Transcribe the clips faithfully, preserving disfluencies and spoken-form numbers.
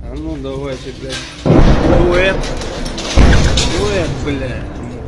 А ну давайте, блядь. Дуэт. Дуэт, блядь.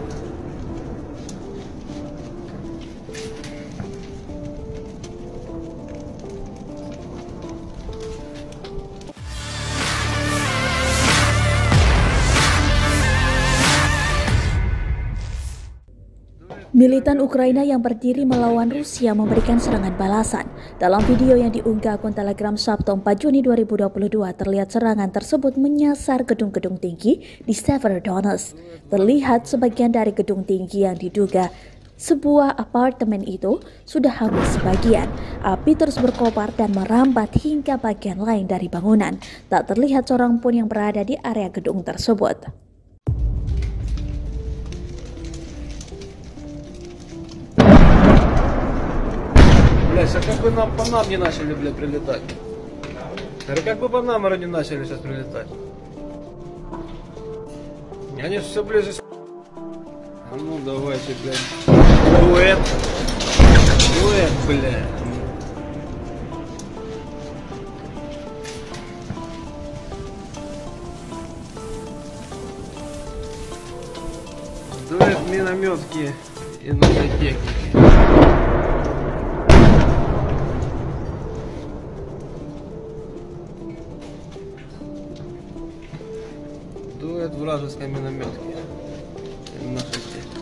Militan Ukraina yang berdiri melawan Rusia memberikan serangan balasan. Dalam video yang diunggah akun Telegram Sabtu empat Juni dua ribu dua puluh dua, terlihat serangan tersebut menyasar gedung-gedung tinggi di Severodonetsk. Terlihat sebagian dari gedung tinggi yang diduga sebuah apartemen itu sudah habis sebagian. Api terus berkobar dan merambat hingga bagian lain dari bangunan. Tak terlihat seorang pun yang berada di area gedung tersebut. Блядь, а как бы нам по нам не начали, блядь, прилетать? А как бы по нам не начали сейчас прилетать? Они все ближе. А ну давайте, блядь. Дуэт. Дуэт, блядь. Дуэт минометки и новой техники. Дует вражеской минометки нашей техники.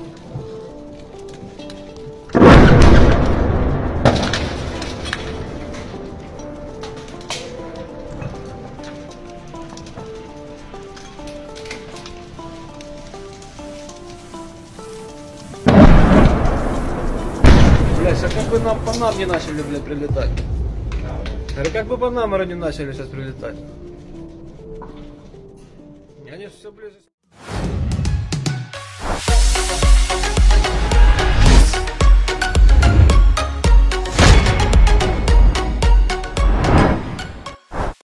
Блять, а как бы нам по нам не начали, блядь, прилетать? А как бы по нам не начали сейчас прилетать? Они все ближе.